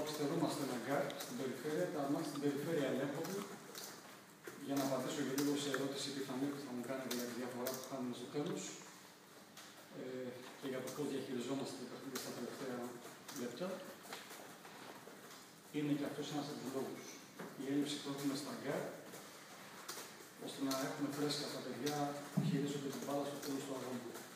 αριστερούμαστε ένα γκάρ στην περιφέρεια, τα μάτια στην περιφέρεια ελέγχονται. Για να απαντήσω και λίγο σε ερώτηση πιθανή που θα μου κάνετε για τη διαφορά που κάνουμε στο τέλος και για το πώς διαχειριζόμαστε τα παιχνίδια στα τελευταία λεπτά. Είναι και αυτός ένας από τους λόγους. Η έλλειψη που έχουμε στα γκάρ, ώστε να έχουμε φρέσκα τα παιδιά που χειρίζονται την μπάλα στο τέλος του αγώνα.